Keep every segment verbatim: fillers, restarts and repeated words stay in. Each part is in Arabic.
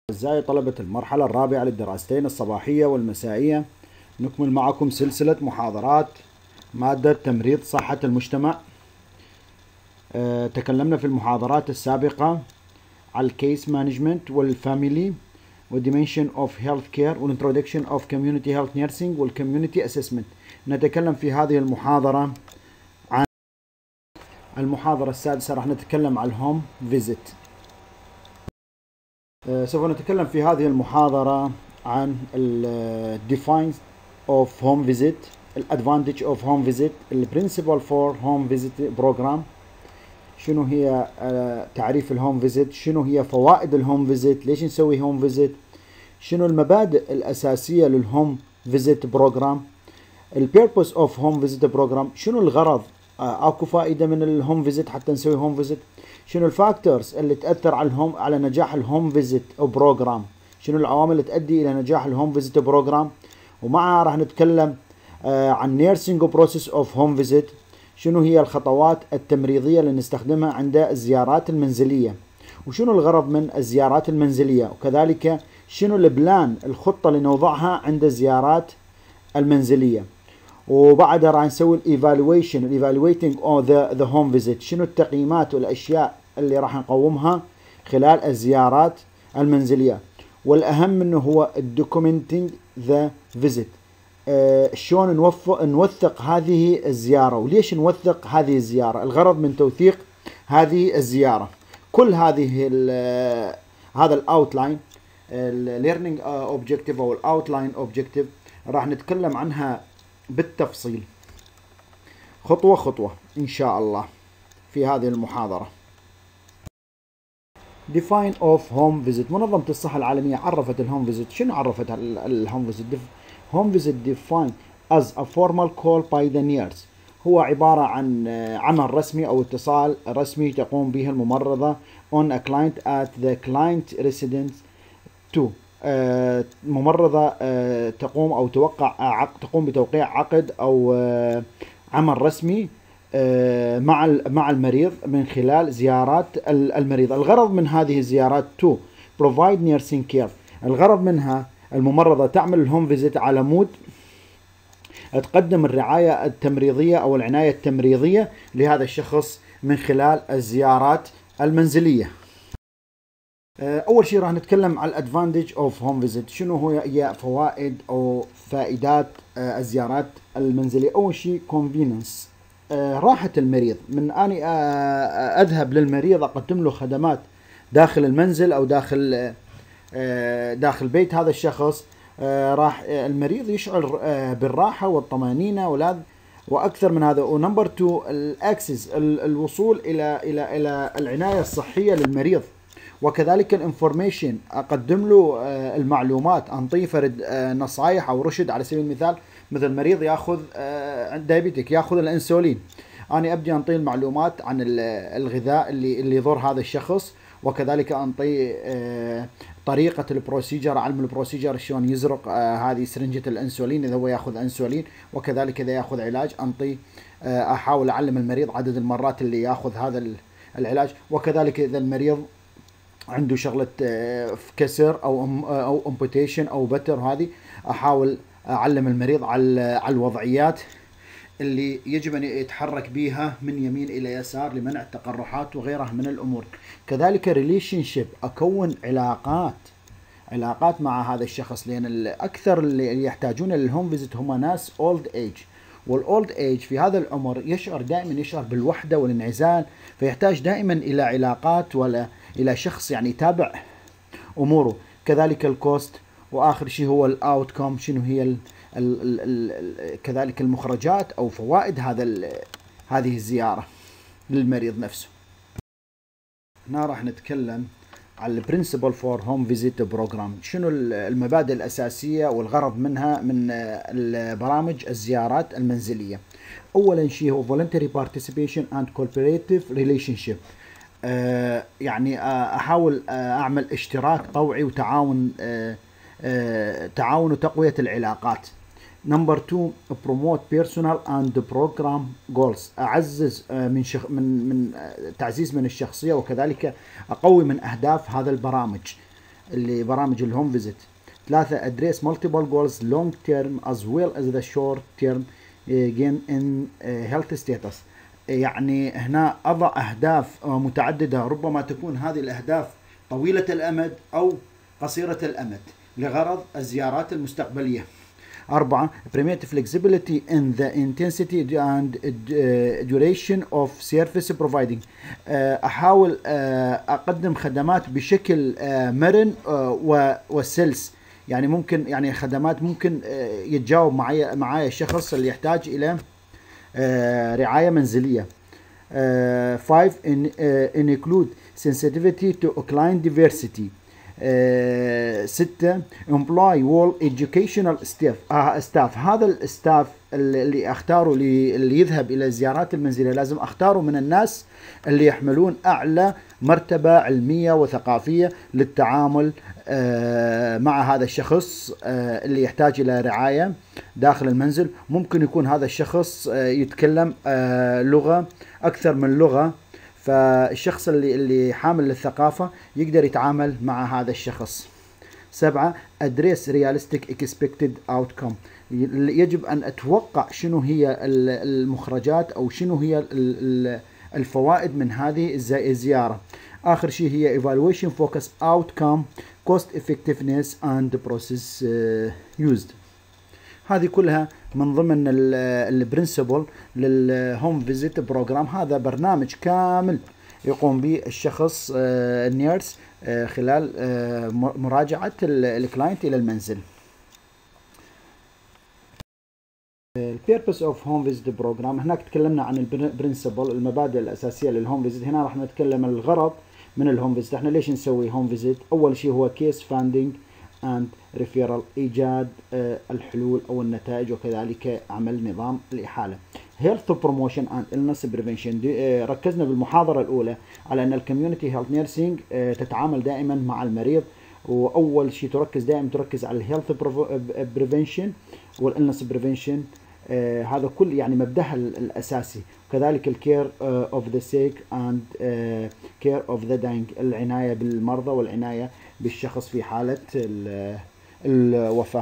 أعزائي طلبة المرحلة الرابعة للدراستين الصباحية والمسائية، نكمل معكم سلسلة محاضرات مادة تمريض صحة المجتمع. أه تكلمنا في المحاضرات السابقة على الكيس مانجمنت والفاميلي والديمنشن اوف هيلث كير والانترودكشن اوف كوميونتي هيلث نيرسينج والكوميونتي اسسمنت. نتكلم في هذه المحاضرة عن المحاضرة السادسة، راح نتكلم عن الهوم فيزيت. سوف نتكلم في هذه المحاضرة عن ال defines of home visit, ال advantage of home visit, ال principle for home visit program. شنو هي تعريف الهوم فيزيت؟ شنو هي فوائد الهوم فيزيت؟ ليش نسوي هوم فيزيت؟ شنو المبادئ الأساسية للهوم فيزيت بروجرام؟ ال purpose of home visit program، شنو الغرض؟ اكو فائدة من الهوم فيزيت حتى نسوي هوم فيزيت؟ شنو الفاكتورز اللي تأثر على الهوم على نجاح الهوم فيزيت بروجرام؟ شنو العوامل اللي تؤدي إلى نجاح الهوم فيزيت بروجرام؟ ومعها راح نتكلم آه عن نيرسينج بروسيس اوف هوم فيزيت. شنو هي الخطوات التمريضية اللي نستخدمها عند الزيارات المنزلية؟ وشنو الغرض من الزيارات المنزلية؟ وكذلك شنو البلان الخطة اللي نوضعها عند الزيارات المنزلية؟ وبعدها راح نسوي الايفالويشن الايفالويتنج او ذا ذا هوم فيزيت، شنو التقييمات والاشياء اللي راح نقومها خلال الزيارات المنزليه. والاهم منه هو الدوكيومنتنج ذا فيزيت، شلون نوثق نوثق هذه الزياره، وليش نوثق هذه الزياره، الغرض من توثيق هذه الزياره. كل هذه هذا الاوتلاين الليرنينج اوبجكتيف او الاوتلاين اوبجكتيف راح نتكلم عنها بالتفصيل خطوة خطوة إن شاء الله في هذه المحاضرة. Define of home visit. منظمة الصحة العالمية عرفت الهوم فيزيت. شنو عرفت الهوم فيزيت؟ home visit defined as a formal call by the nurse. هو عبارة عن عمل رسمي أو اتصال رسمي تقوم به الممرضة on a client at the client residence to آه ممرضة آه تقوم أو توقع عقد تقوم بتوقيع عقد أو آه عمل رسمي آه مع مع المريض من خلال زيارات المريض. الغرض من هذه الزيارات to provide nursing care. الغرض منها الممرضة تعمل الهوم فيزيت على مود تقدم الرعاية التمريضية أو العناية التمريضية لهذا الشخص من خلال الزيارات المنزلية. اول شيء راح نتكلم على الادفانتج اوف هوم فيزيت. شنو هو هي فوائد او فائدات الزيارات المنزليه؟ اول شيء كونفيننس، راحه المريض. من اني اذهب للمريض اقدم له خدمات داخل المنزل او داخل داخل بيت هذا الشخص، راح المريض يشعر بالراحه والطمانينه ولا واكثر من هذا. ونمبر اثنين الاكسس، الوصول الى الى الى العنايه الصحيه للمريض، وكذلك الانفورميشن اقدم له المعلومات، انطيه فرد نصائح او رشد. على سبيل المثال مثل مريض ياخذ دايابيتك ياخذ الانسولين، انا ابدي انطيه المعلومات عن الغذاء اللي اللي يضر هذا الشخص، وكذلك انطيه طريقه البروسيجر، علم البروسيجر شلون يزرق هذه سرنجه الانسولين اذا هو ياخذ انسولين، وكذلك اذا ياخذ علاج انطيه احاول اعلم المريض عدد المرات اللي ياخذ هذا العلاج. وكذلك اذا المريض عنده شغلة كسر أو أو امبوتيشن أو بتر، هذه أحاول أعلم المريض على على الوضعيات اللي يجب أن يتحرك بها من يمين إلى يسار لمنع التقرحات وغيرها من الأمور. كذلك ريليشن شيب، أكون علاقات علاقات مع هذا الشخص، لأن الأكثر اللي يحتاجون للهوم فيزيت هم ناس أولد إيج، والأولد إيج في هذا العمر يشعر دائما يشعر بالوحدة والانعزال، فيحتاج دائما إلى علاقات ولا إلى شخص يعني يتابع أموره. كذلك الكوست، وآخر شيء هو الأوتكم، شنو هي ال ال ال ال كذلك المخرجات أو فوائد هذا هذه الزيارة للمريض نفسه. هنا راح نتكلم على البرنسبل فور هوم فيزيت بروجرام. شنو المبادئ الأساسية والغرض منها من البرامج الزيارات المنزلية؟ أولا شيء هو voluntary participation and cooperative relationship. آه يعني آه أحاول آه أعمل اشتراك طوعي وتعاون آه آه تعاون وتقوية العلاقات. نمبر اثنين promote personal and program goals. أعزز من شخ من من تعزيز من الشخصية، وكذلك أقوي من أهداف هذا البرامج. اللي برامج الهوم فيزيت. ثلاثة address multiple goals long term as well as the short term gain in health status. يعني هنا أضع أهداف متعددة، ربما تكون هذه الأهداف طويلة الأمد أو قصيرة الأمد لغرض الزيارات المستقبلية. أربعة promote flexibility in the intensity and duration of service providing. أحاول أقدم خدمات بشكل مرن وسلس، يعني ممكن يعني خدمات ممكن يتجاوب معي معايا الشخص اللي يحتاج إلى رعاية منزلية. five include sensitivity to client diversity. Uh, ستة employ all educational staff. uh, staff هذا الستاف اللي اختاره اللي يذهب الى الزيارات المنزلية لازم اختاره من الناس اللي يحملون اعلى مرتبة علمية وثقافية للتعامل uh, مع هذا الشخص uh, اللي يحتاج الى رعاية داخل المنزل. ممكن يكون هذا الشخص uh, يتكلم uh, لغة اكثر من لغة، فالشخص اللي اللي حامل للثقافة يقدر يتعامل مع هذا الشخص. سبعة address realistic expected outcome. يجب أن أتوقع شنو هي المخرجات أو شنو هي الفوائد من هذه الزيارة. آخر شيء هي evaluation focus outcome cost effectiveness and process used. هذه كلها من ضمن البرنسبل للهوم فيزيت بروجرام. هذا برنامج كامل يقوم به الشخص النيرس خلال مراجعة الكلاينت إلى المنزل. البيربس اوف هوم فيزيت بروجرام، هناك تكلمنا عن البرنسبل المبادئ الأساسية للهوم فيزيت، هنا راح نتكلم عن الغرض من الهوم فيزيت. احنا ليش نسوي هوم فيزيت؟ أول شيء هو كيس فاندنج and referral، إيجاد آه الحلول أو النتائج، وكذلك عمل نظام الإحالة. health promotion and illness prevention. آه ركزنا بالمحاضرة الأولى على أن الكوميونتي هيلث نيرسينج آه تتعامل دائما مع المريض، وأول شيء تركز دائما تركز على الهيلث بريفنشن والإلنس بريفنشن. آه هذا كل يعني مبدأها الأساسي، وكذلك الكير اوف ذا سيك اند كير اوف ذا داينج، العناية بالمرضى والعناية بالشخص في حالة الوفاة.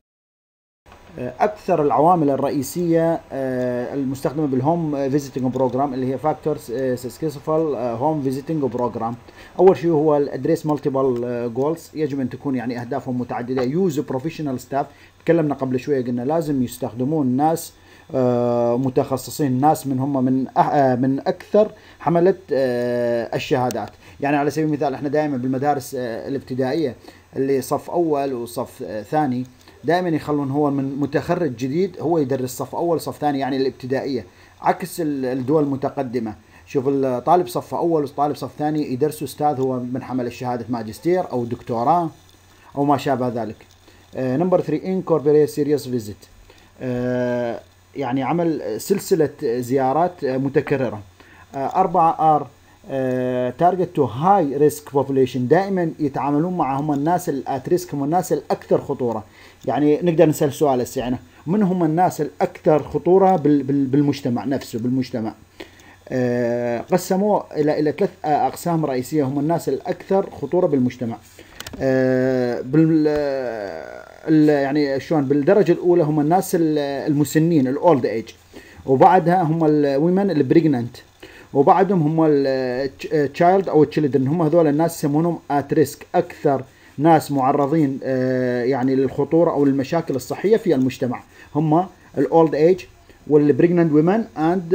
أكثر العوامل الرئيسية المستخدمة بالهوم فيزيتنج بروجرام اللي هي فاكتورز سكسسفul هوم فيزيتنج بروجرام. أول شيء هو الأدريس مالتيبل جولز، يجب أن تكون يعني أهدافهم متعددة. يوز بروفيشنال ستاف، تكلمنا قبل شوية قلنا لازم يستخدمون ناس متخصصين، ناس من هم من من أكثر حملة الشهادات. يعني على سبيل المثال احنا دائما بالمدارس الابتدائية اللي صف أول وصف ثاني دائما يخلون هو من متخرج جديد هو يدرس صف أول صف ثاني، يعني الابتدائية، عكس الدول المتقدمة. شوف الطالب صف أول وطالب صف ثاني يدرسوا أستاذ هو من حمل الشهادة ماجستير أو دكتوراه أو ما شابه ذلك. نمبر ثلاثة incorporate serious visit، uh, يعني عمل سلسلة زيارات متكررة. uh, أربعة R تارجت تو هاي ريسك بوبوليشن، دائما يتعاملون معهم الناس الات ريسك، هم الناس الاكثر خطوره. يعني نقدر نسال سؤال هسه يعني من هم الناس الاكثر خطوره بالمجتمع نفسه بالمجتمع؟ آه قسموه الى الى ثلاث اقسام رئيسيه هم الناس الاكثر خطوره بالمجتمع. آه بال يعني شلون؟ بالدرجه الاولى هم الناس المسنين الاولد ايج، وبعدها هم الويمن البريجننت، وبعدهم هم التشايلد او التشيلدرن، هم هذول الناس يسمونهم ات ريسك، اكثر ناس معرضين يعني للخطوره او المشاكل الصحيه في المجتمع، هم الاولد ايج والبريجننت ويمن اند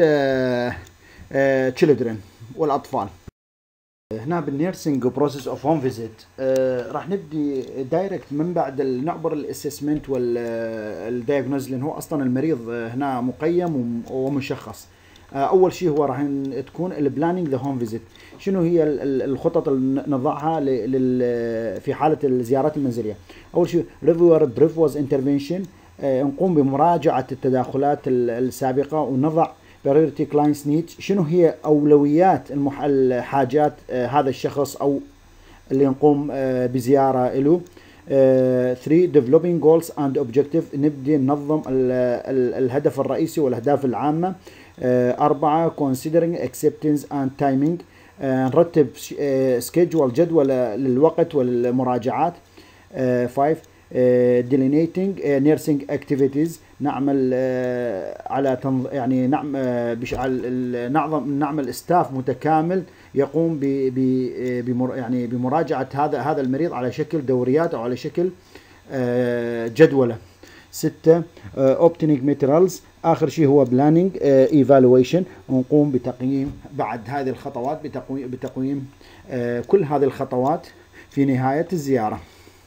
تشيلدرن والاطفال. هنا بالنيرسينج بروسيس اوف هوم فيزيت راح نبدي دايركت من بعد نعبر الاسسمنت والدايجنوز، لان هو اصلا المريض هنا مقيم ومشخص. اول شيء هو راح تكون البلاننج ذا هوم فيزيت، شنو هي الخطط اللي نضعها في حاله الزيارات المنزليه. اول شيء ريفيور بريفوز انترفنشن، نقوم بمراجعه التداخلات السابقه ونضع priority clients needs، شنو هي اولويات الحاجات هذا الشخص او اللي نقوم بزياره له. ثلاثة developing goals and objective، نبدي ننظم الهدف الرئيسي والاهداف العامه. أربعة considering acceptance and timing، نرتب سكيدجول جدول للوقت والمراجعات. خمسة delineating nursing activities نعمل على تنظ... يعني نعم بش... نعظم نعمل استاف متكامل يقوم ب... ب... بمر... يعني بمراجعة هذا هذا المريض على شكل دوريات او على شكل جدولة. ستة obtaining materials اخر شيء هو planning evaluation ونقوم بتقييم بعد هذه الخطوات بتقويم بتقويم كل هذه الخطوات في نهاية الزيارة.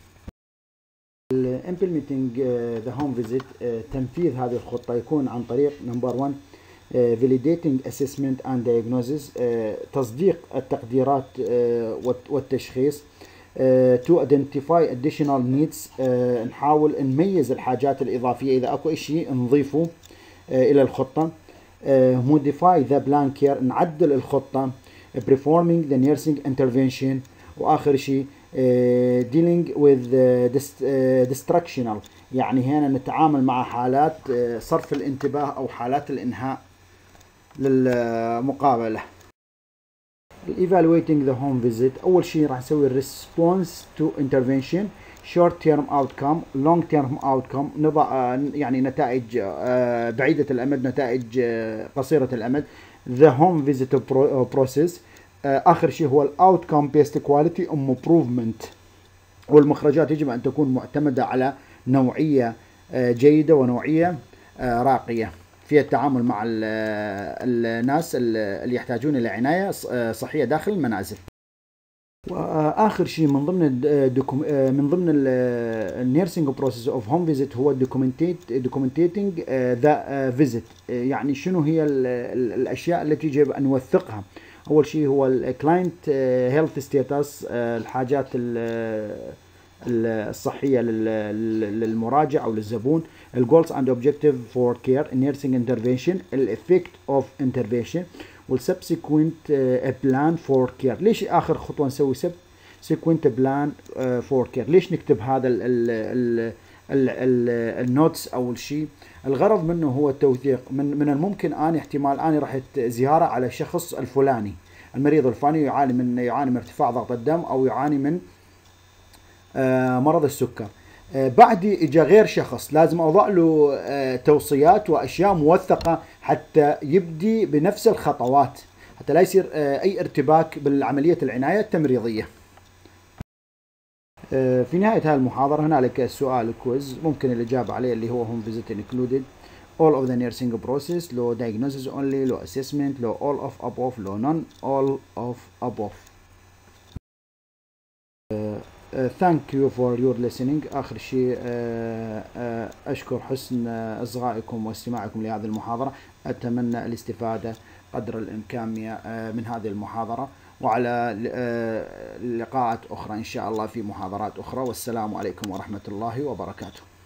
implementing the home visit تنفيذ هذه الخطة يكون عن طريق number one validating assessment and diagnosis تصديق التقديرات والتشخيص. to identify additional needs نحاول نميز الحاجات الإضافية إذا أكو شيء نضيفه إلى الخطة. modify the plan care نعدل الخطة. performing the nursing intervention وآخر شيء Uh, dealing with uh, distractional يعني هنا نتعامل مع حالات uh, صرف الانتباه أو حالات الإنهاء للمقابلة. evaluating the home visit أول شيء راح نسوي response to intervention short term outcome long term outcome نضع يعني نتائج uh, بعيدة الأمد نتائج uh, قصيرة الأمد. the home visit process آخر شيء هو الاوتكم بيست كواليتي امبروفمنت والمخرجات يجب ان تكون معتمده على نوعيه جيده ونوعيه راقيه في التعامل مع الناس اللي يحتاجون الى عنايه صحيه داخل المنازل. واخر شيء من ضمن من ضمن النيرسينج بروسيس اوف هوم فيزيت هو دوكيومنتيتنج ذا فيزيت يعني شنو هي الاشياء التي يجب ان نوثقها. اول شيء هو الكلاينت هيلث ستاتس الحاجات الصحيه للمراجع او للزبون. الجولز اند اوبجكتيف فور كير النيرسينج انترفنشن الافكت اوف انترفنشن والسبسيكوينت بلان فور كير. ليش اخر خطوه نسوي سبسيكوينت بلان فور كير؟ ليش نكتب هذا النوتس اول شيء؟ الغرض منه هو التوثيق. من من الممكن اني احتمال اني رحت زياره على الشخص الفلاني المريض الفلاني يعاني من يعاني من ارتفاع ضغط الدم او يعاني من آه مرض السكر. آه بعدي اجى غير شخص لازم اضع له آه توصيات واشياء موثقه حتى يبدي بنفس الخطوات حتى لا يصير آه اي ارتباك بالعمليه العنايه التمريضيه. في نهاية هذه المحاضرة هنالك سؤال كويز ممكن الإجابة عليه اللي هو home visit included all of the nursing process لو diagnosis only لو assessment لو all of above لو none all of above. uh, uh, thank you for your listening. آخر شيء uh, uh, أشكر حسن إصغائكم واستماعكم لهذه المحاضرة. أتمنى الاستفادة قدر الإمكان من هذه المحاضرة وعلى لقاءات أخرى إن شاء الله في محاضرات أخرى والسلام عليكم ورحمة الله وبركاته.